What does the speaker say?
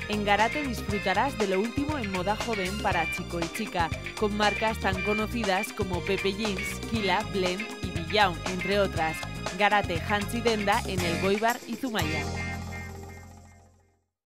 En Gárate disfrutarás de lo último en moda joven para chico y chica, con marcas tan conocidas como Pepe Jeans, Kila, Blend y Billaun, entre otras. Gárate, Jantzi Denda en el Goibar y Zumaia.